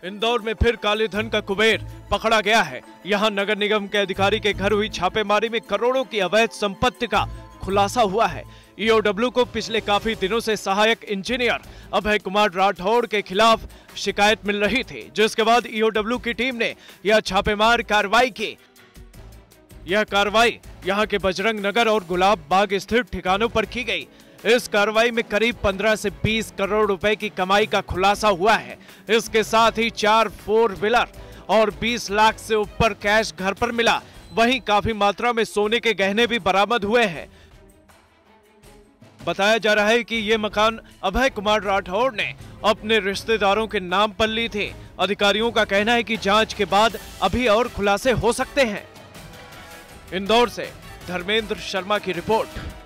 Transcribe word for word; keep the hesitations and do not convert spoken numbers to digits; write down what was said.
इंदौर में फिर काले धन का कुबेर पकड़ा गया है। यहां नगर निगम के अधिकारी के घर हुई छापेमारी में करोड़ों की अवैध संपत्ति का खुलासा हुआ है। ईओडब्ल्यू को पिछले काफी दिनों से सहायक इंजीनियर अभय कुमार राठौड़ के खिलाफ शिकायत मिल रही थी, जिसके बाद ईओडब्ल्यू की टीम ने यह छापेमार कार्रवाई की। यह कार्रवाई यहां के बजरंग नगर और गुलाब बाग स्थित ठिकानों पर की गई। इस कार्रवाई में करीब पंद्रह से बीस करोड़ रुपए की कमाई का खुलासा हुआ है। इसके साथ ही चार फोर व्हीलर और बीस लाख से ऊपर कैश घर पर मिला। वहीं काफी मात्रा में सोने के गहने भी बरामद हुए हैं। बताया जा रहा है कि ये मकान अभय कुमार राठौड़ ने अपने रिश्तेदारों के नाम पर ली थी। अधिकारियों का कहना है कि जांच के बाद अभी और खुलासे हो सकते हैं। इंदौर से धर्मेंद्र शर्मा की रिपोर्ट।